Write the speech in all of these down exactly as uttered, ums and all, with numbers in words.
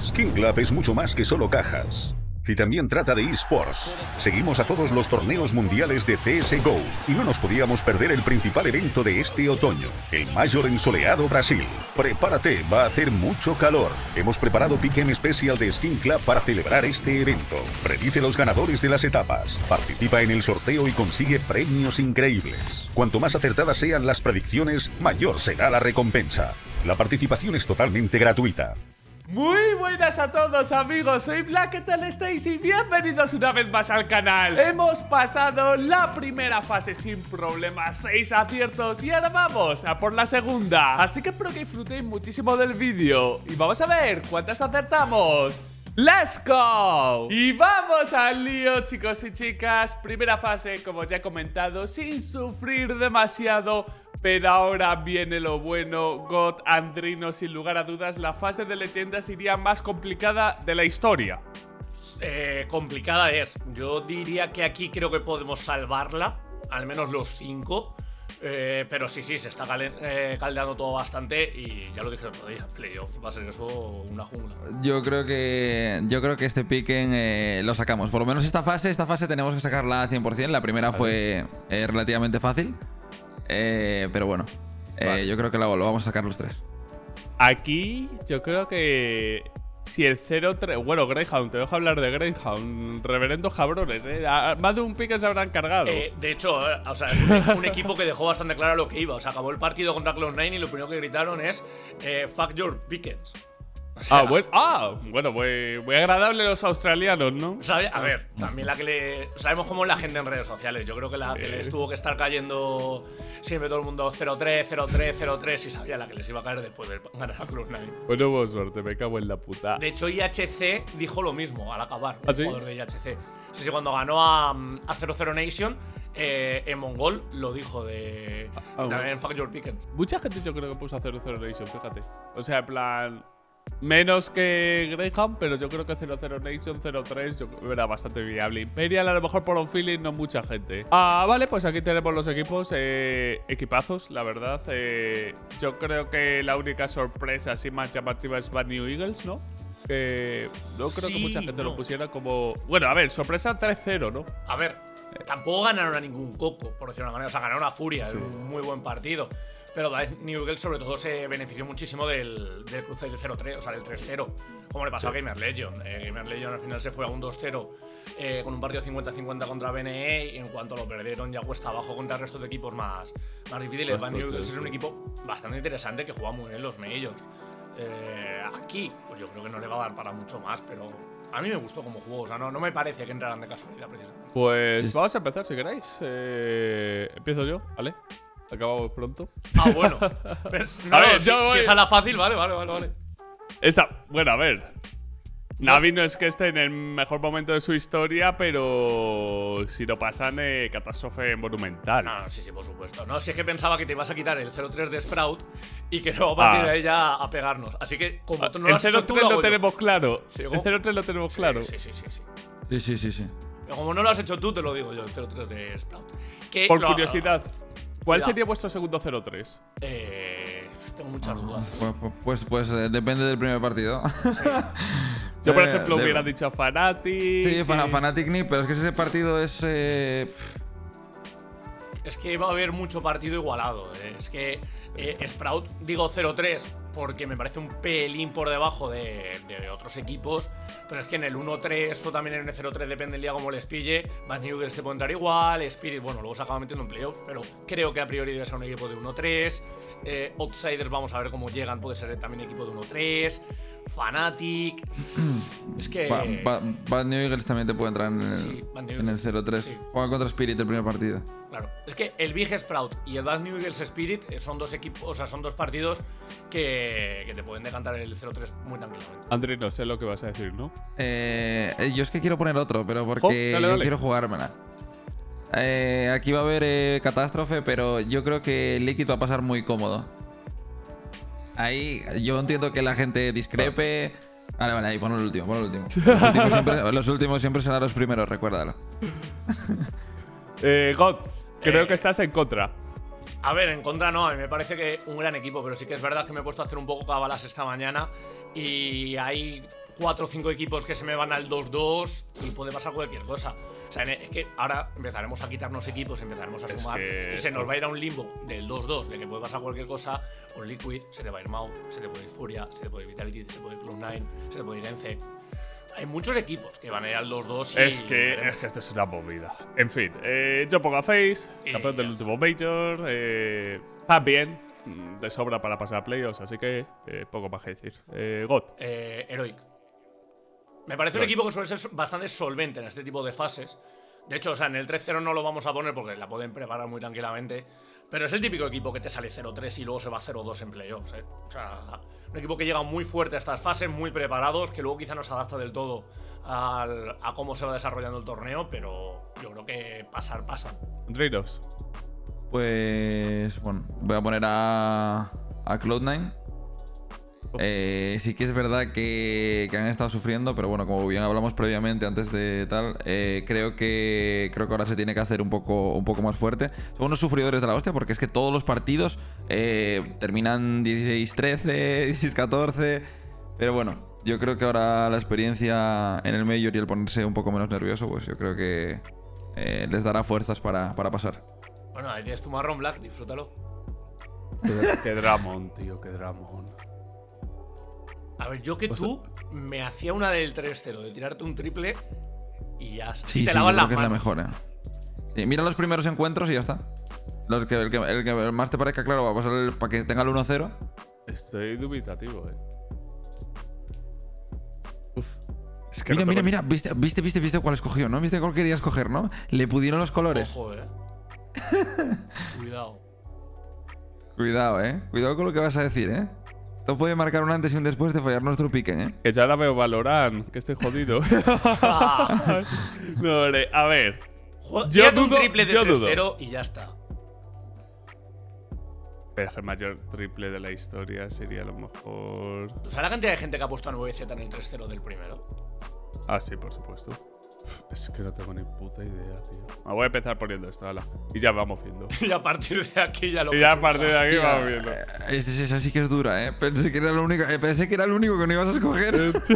Skin Club es mucho más que solo cajas. Y también trata de eSports. Seguimos a todos los torneos mundiales de C S G O y no nos podíamos perder el principal evento de este otoño, el Major en soleado Brasil. Prepárate, va a hacer mucho calor. Hemos preparado Pick'em Special de Skin Club para celebrar este evento. Predice los ganadores de las etapas, participa en el sorteo y consigue premios increíbles. Cuanto más acertadas sean las predicciones, mayor será la recompensa. La participación es totalmente gratuita. Muy buenas a todos amigos, soy Black, ¿qué tal estáis? Y bienvenidos una vez más al canal. Hemos pasado la primera fase sin problemas, seis aciertos, y ahora vamos a por la segunda. Así que espero que disfrutéis muchísimo del vídeo y vamos a ver cuántas acertamos. ¡Let's go! Y vamos al lío, chicos y chicas. Primera fase, como ya he comentado, sin sufrir demasiado. Pero ahora viene lo bueno. God, Andrino, sin lugar a dudas, la fase de leyendas diría más complicada de la historia. Eh, complicada es. Yo diría que aquí creo que podemos salvarla, al menos los cinco. Eh, pero sí, sí, se está calen, eh, caldeando todo bastante. Y ya lo dije el otro día, playoff va a ser eso una jungla. Yo creo que yo creo que este Pick'em eh, lo sacamos. Por lo menos esta fase, esta fase tenemos que sacarla al cien por cien. La primera fue eh, relativamente fácil. Eh, pero bueno, eh, vale. Yo creo que lo, lo vamos a sacar los tres. Aquí yo creo que si el cero tres... Bueno, Greyhound, te dejo hablar de Greyhound. Reverendos cabrones, ¿eh? Más de un pique se habrán cargado. Eh, de hecho, eh, o sea, es un, un equipo que dejó bastante claro lo que iba. O sea, acabó el partido contra Cloud nine y lo primero que gritaron es eh, fuck your Pickens. O sea, ah, bueno, ah, bueno muy, muy agradable los australianos, ¿no? ¿Sabe? A ver, también la que le... Sabemos cómo es la gente en redes sociales. Yo creo que la que les tuvo que estar cayendo siempre todo el mundo cero tres, cero tres, cero tres y sabía la que les iba a caer después de ganar a Cloud nine. Bueno, buena suerte, me cago en la puta. De hecho, I H C dijo lo mismo al acabar. ¿Ah, el sí? jugador de I H C. Sí, sí, cuando ganó a, a cero cero Nation, eh, en Mongol lo dijo de... Ah, también fuck your Pickens. Mucha gente yo creo que puso a cero cero Nation, fíjate. O sea, en plan... Menos que Greyhound, pero yo creo que cero cero Nation, cero tres yo creo que era bastante viable. Imperial a lo mejor por un feeling, no mucha gente. Ah, vale, pues aquí tenemos los equipos. eh, Equipazos, la verdad. eh, Yo creo que la única sorpresa así más llamativa es Bad New Eagles, ¿no? Que no creo Sí, que mucha gente no. lo pusiera como... Bueno, a ver, sorpresa tres cero, ¿no? A ver, tampoco ganaron a ningún coco, por decirlo de una manera. O sea, ganaron a Furia, Sí. un muy buen partido. Pero New Eagles sobre todo se benefició muchísimo del, del cruce del cero tres, o sea, del tres cero. Como le pasó a Gamer Legion. Eh, Gamer Legion al final se fue a un dos cero eh, con un partido cincuenta cincuenta contra B N E y en cuanto lo perdieron ya cuesta abajo contra el resto de equipos más, más difíciles. Bad New Eagles es un equipo bastante interesante que juega muy bien los majors. Eh, aquí, pues yo creo que no le va a dar para mucho más, pero a mí me gustó como jugó. O sea, no, no me parece que entraran de casualidad precisamente. Pues vamos a empezar si queréis. eh, Empiezo yo, ¿vale? Acabamos pronto. Ah, bueno. Pero, no, A ver, si, yo voy- si esa es la fácil, vale, vale, vale, vale. Esta, bueno, a ver. Navi no es que esté en el mejor momento de su historia, pero si no pasan, eh, catástrofe monumental. No, no, sí, sí, por supuesto. No, si es que pensaba que te ibas a quitar el cero tres de Sprout y que luego a partir Ah. de ahí ya a pegarnos. Así que, como tú no lo el has hecho cero tú, tres lo lo hago yo. tenemos claro. Sí, El ¿cómo? cero tres lo tenemos Sí, claro. Sí, sí, sí, sí. Sí, sí, sí, sí. Pero como no lo has hecho tú, te lo digo yo, el cero tres de Sprout. Que Por lo- curiosidad, ¿cuál Cuidado. sería vuestro segundo cero tres? Eh, tengo muchas dudas. Pues, pues, pues, pues, eh, depende del primer partido. Yo, por Eh, ejemplo, de- hubiera dicho Fnatic. Sí, Fana- y- Fnatic Ni, pero es que ese partido es... Eh, Es que va a haber mucho partido igualado. eh. Es que eh, Sprout, digo cero tres porque me parece un pelín por debajo de, de otros equipos. Pero es que en el uno tres o también en el cero tres, depende del día como les pille. Bad New Eagles te puede entrar igual. Spirit, bueno, luego se acaba metiendo en playoffs. Pero creo que a priori debe ser un equipo de uno tres. Eh, Outsiders, vamos a ver cómo llegan. Puede ser también equipo de uno tres. Fnatic. Es que. Ba- Ba- Bad New Eagles también te puede entrar en el, Sí, Bad New en el Eagles. cero tres. Sí. Juega contra Spirit el primer partido. Claro, es que el Big Sprout y el Bad New Eagles Spirit eh, son dos equipos, o sea, son dos partidos que, que te pueden decantar el cero tres muy tranquilamente. André, no sé lo que vas a decir, ¿no? Eh, eh, yo es que quiero poner otro, pero porque Jo, dale, yo dale. quiero jugármela. Eh, aquí va a haber eh, catástrofe, pero yo creo que Liquid va a pasar muy cómodo. Ahí yo entiendo que la gente discrepe. Vale, vale, ahí pon el último, pon el último. Los últimos siempre, los últimos siempre serán los primeros, recuérdalo. Eh, God, creo Eh. que estás en contra. A ver, en contra no, a mí me parece que un gran equipo, pero sí que es verdad que me he puesto a hacer un poco cabalas esta mañana y hay cuatro o cinco equipos que se me van al dos dos y puede pasar cualquier cosa. O sea, es que ahora empezaremos a quitarnos equipos, empezaremos a Es sumar que- y se nos va a ir a un limbo del dos dos, de que puede pasar cualquier cosa. Un Liquid, se te va a ir Mouth, se te puede ir Furia, se te puede ir Vitality, se te puede ir Cloud nine, se te puede ir Ence. Hay muchos equipos que van a ir al dos dos y Es que, veremos. es que esto es una movida. En fin, eh, yo pongo a Face, Y campeón del ya último Major. Eh, también mm, de sobra para pasar a playoffs, así que eh, poco más que decir. Eh, God. Eh, Heroic. Me parece un Heroic. equipo que suele ser bastante solvente en este tipo de fases. De hecho, o sea, en el tres cero no lo vamos a poner porque la pueden preparar muy tranquilamente. Pero es el típico equipo que te sale cero tres y luego se va cero dos en playoffs, ¿eh? O sea, un equipo que llega muy fuerte a estas fases, muy preparados, que luego quizá no se adapta del todo al- a cómo se va desarrollando el torneo, pero yo creo que pasar, pasan. Drinos. Pues bueno, voy a poner a, a Cloud nine. Eh, sí que es verdad que, que han estado sufriendo, pero bueno, como bien hablamos previamente antes de tal, eh, creo que creo que ahora se tiene que hacer un poco, un poco más fuerte. Son unos sufridores de la hostia porque es que todos los partidos eh, terminan dieciséis trece, dieciséis catorce, pero bueno, yo creo que ahora la experiencia en el Major y el ponerse un poco menos nervioso, pues yo creo que eh, les dará fuerzas para, para pasar. Bueno, ahí tienes tu marrón black, disfrútalo. Qué Dramon, tío, qué Dramon. A ver, yo que Pues- tú me hacía una del tres cero, de tirarte un triple y ya. Sí, y te sí, lavas yo creo las que es la manos. mejor, eh. Sí, mira los primeros encuentros y ya está. Los que, el, que, el que más te parezca claro va a pasar el- para que tenga el uno cero. Estoy dubitativo, eh. Uf. Es que Mira, no mira, tengo- mira, viste, viste, viste, viste cuál escogió, ¿no? ¿Viste cuál quería escoger, no? Le pudieron los colores. Ojo, eh. Cuidado. Cuidado, eh. Cuidado con lo que vas a decir, eh. Esto puede marcar un antes y un después de fallar nuestro pique, eh. Que ya la veo Valorant, que estoy jodido. No, hombre, a ver. Ju- Yo tírate un dudo- triple de yo tres dudo. cero y ya está. Pero es que el mayor triple de la historia sería a lo mejor. ¿Tú sabes la cantidad de gente que ha puesto a nueve Z en el tres cero del primero? Ah, sí, por supuesto. Es que no tengo ni puta idea, tío. Me voy a empezar poniendo esto, ala. Y ya vamos viendo. Y a partir de aquí ya lo Y ya a que partir de surja. aquí Hostia, vamos viendo. eh, es- esa sí que es dura, eh. Pensé que era lo único, eh, pensé que era el único que no ibas a escoger.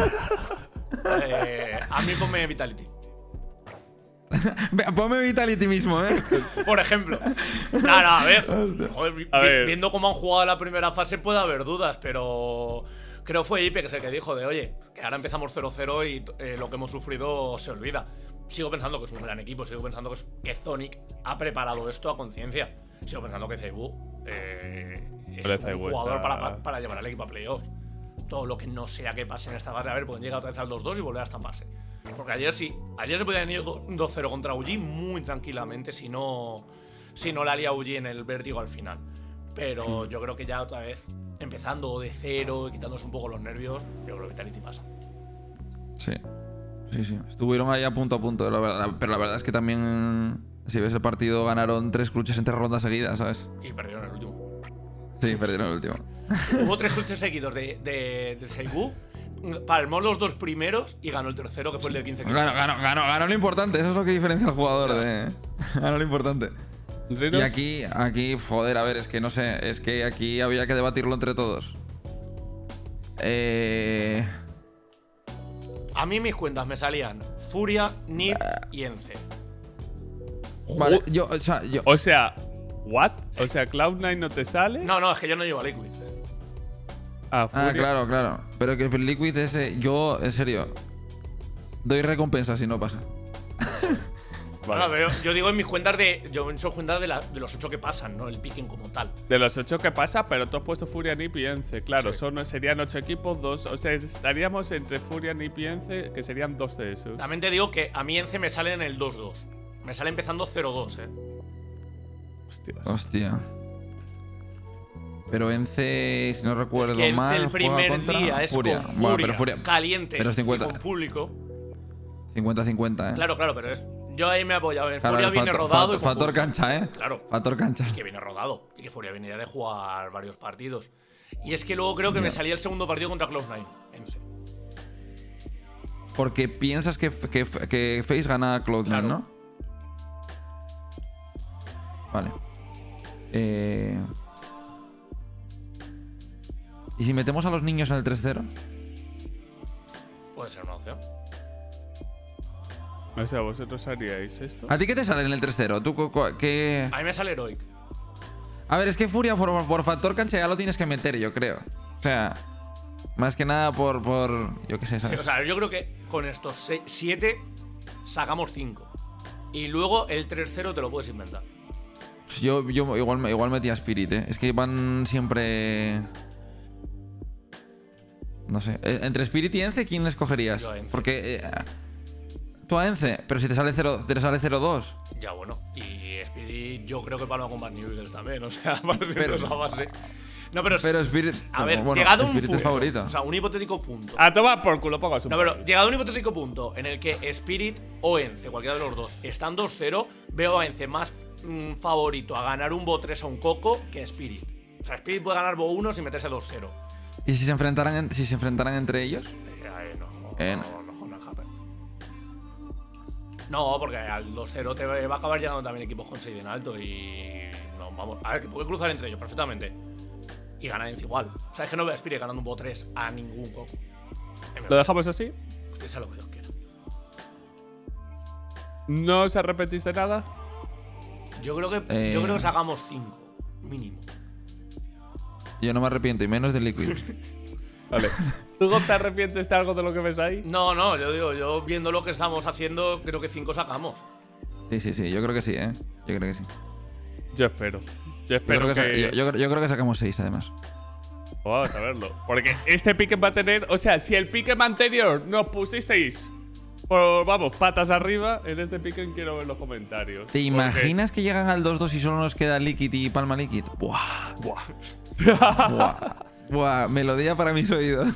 Eh, a mí ponme Vitality. Ve, ponme Vitality mismo, eh. Por ejemplo. No, no, a ver. Hostia. Joder, vi- A ver. Viendo cómo han jugado la primera fase puede haber dudas, pero creo fue Ipe que es el que dijo de, oye, que ahora empezamos cero cero y eh, lo que hemos sufrido se olvida. Sigo pensando que es un gran equipo, sigo pensando que, es- que Zonic ha preparado esto a conciencia. Sigo pensando que Zaibu eh, es Pero un Zaibu jugador está- para, para, para llevar al equipo a playoffs. Todo lo que no sea que pase en esta fase, a ver, pueden llegar otra vez al dos dos y volver a estamparse. Porque ayer sí, ayer se podían ir dos cero contra U G muy tranquilamente si no, si no la lía U G en el vértigo al final. Pero yo creo que ya otra vez, empezando de cero y quitándose un poco los nervios, yo creo que Vitality pasa. Sí, sí, sí. Estuvieron ahí a punto a punto, la verdad, pero la verdad es que también, si ves el partido, ganaron tres clutches en tres rondas seguidas, ¿sabes? Y perdieron el último. Sí, perdieron el último. Hubo tres clutches seguidos de, de, de Seibu, palmó los dos primeros y ganó el tercero, que fue el del quince quince. Ganó, ganó, ganó, ganó lo importante, eso es lo que diferencia al jugador de. Ganó lo importante. Y Drinos. aquí, aquí, joder, a ver, es que no sé, es que aquí había que debatirlo entre todos. Eh. A mí mis cuentas me salían Furia, Nip y Ence. Vale, yo, o sea, yo. O sea, ¿what? O sea, Cloud nine no te sale. No, no, es que yo no llevo a Liquid. Ah, Ah, Furia. claro, claro. Pero que el Liquid ese, yo, en serio, doy recompensa si no pasa. Vale. Bueno, pero yo digo en mis cuentas de. Yo en sus cuentas de, la- de los ocho que pasan, no el picking como tal. De los ocho que pasa, pero tú has puesto Furia, Nip y Ence. Claro, Sí. son, serían ocho equipos, dos. O sea, estaríamos entre Furia, Nip y Ence, que serían dos de esos. También te digo que a mí Ence me sale en el dos dos. Me sale empezando cero dos, eh. Hostias. Hostia. Pero Ence, si no recuerdo Es que Ence mal, el juega primer contra día es Furia. con Bueno, Furia, pero Furia calientes pero es cincuenta. y con público. cincuenta cincuenta, eh. Claro, claro, pero es. Yo ahí me he apoyado. En Claro, Furia el viene factor- rodado factor- y con factor público. cancha, eh. Claro. Factor cancha. Que viene rodado. Y que Furia viene ya de jugar varios partidos. Y es que luego creo que me Ya. salía el segundo partido contra Cloud nine. Ence. Porque piensas que, que, que Face gana a Cloud nine, Claro. ¿no? Vale. Eh... ¿Y si metemos a los niños en el tres cero? Puede ser una opción. O sea, ¿vosotros haríais esto? ¿A ti qué te sale en el tres cero? ¿Tú qué...? A mí me sale Heroic. A ver, es que Furia por, por factor cancha ya lo tienes que meter, yo creo. O sea, más que nada por... por yo qué sé, ¿sabes? Sí, o sea, yo creo que con estos siete sacamos cinco. Y luego el tres cero te lo puedes inventar. Yo, yo igual, igual metía Spirit, ¿eh? Es que van siempre... No sé. Entre Spirit y Ence, ¿quién escogerías? Yo a Ence. Porque... Eh, tú a Ence, pero si te sale cero dos. Ya, bueno. Y Spirit yo creo que van a comprar New Eagles también. O sea, partiendo Pero- de esa base. No, pero... Pero Spirit... A ver, bueno, llegado a un Spirit punto, es favorito. o sea, un hipotético punto. A tomar por culo, pongo su No, pero llegado a un hipotético punto en el que Spirit o Ence, cualquiera de los dos, están dos cero, veo a Ence más mm, favorito a ganar un Bo tres a un Coco que Spirit. O sea, Spirit puede ganar Bo uno sin meterse dos cero. ¿Y si se enfrentaran, en- si se enfrentaran entre ellos? Eh, eh, no, no, Eh, no, no, no, no, happen. No, porque al dos cero te va a acabar llegando también equipos con seis en alto y... No, vamos, a ver, que puede cruzar entre ellos perfectamente. Y ganar Ence igual. O sea, es que no veo a Spirit ganando un Bo tres a ningún Coco. ¿Lo dejamos así? Que sea lo que Dios quiera. ¿No os arrepentís de nada? Yo creo que, Eh. yo creo que sacamos cinco, mínimo. Yo no me arrepiento, y menos de Liquid. Vale. ¿Tú Gob, te arrepientes de algo de lo que ves ahí? No, no, yo digo, yo viendo lo que estamos haciendo, creo que cinco sacamos. Sí, sí, sí, yo creo que sí, ¿eh? Yo creo que sí. Yo espero. Yo Yo espero creo que, que... sa- yo- yo- yo creo que sacamos seis, además. Vamos a verlo. Porque este pique va a tener... O sea, si el pique anterior nos pusisteis... Por, vamos, patas arriba, en este pique quiero ver los comentarios. ¿Te Porque- imaginas que llegan al dos dos y solo nos queda Liquid y Palma Liquid? Buah. Buah. Buah. Buah. Melodía para mis oídos.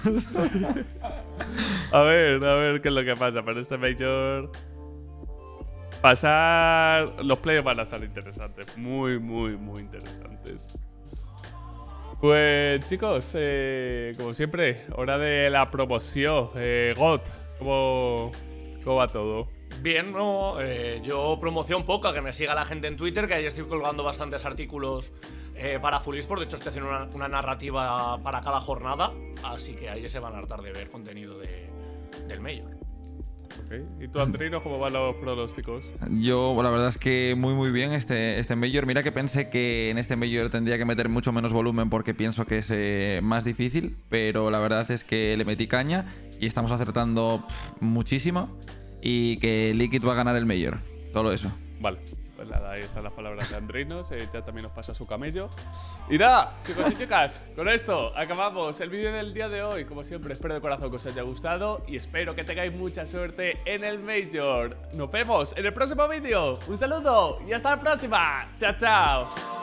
A ver, a ver qué es lo que pasa. Pero este Major... Pasar... Los playoffs van a estar interesantes. Muy, muy, muy interesantes. Pues chicos, eh, como siempre, hora de la promoción. Eh, God, ¿cómo, ¿cómo va todo? Bien, no, eh, yo promoción poca, que me siga la gente en Twitter, que ahí estoy colgando bastantes artículos eh, para Full Esports. De hecho, estoy haciendo una, una narrativa para cada jornada, así que ahí se van a hartar de ver contenido de, del Major. Okay. ¿Y tú, Andrino, cómo van los pronósticos? Yo, la verdad es que muy muy bien este, este Major. Mira que pensé que en este Major tendría que meter mucho menos volumen porque pienso que es eh, más difícil, pero la verdad es que le metí caña y estamos acertando pff, muchísimo y que Liquid va a ganar el Major. Solo eso. Vale, pues nada, ahí están las palabras de Andrinos. Eh, ya también nos pasa su camello. Y nada, chicos y chicas, con esto acabamos el vídeo del día de hoy. Como siempre, espero de corazón que os haya gustado y espero que tengáis mucha suerte en el Major. Nos vemos en el próximo vídeo. Un saludo y hasta la próxima. Chao, chao.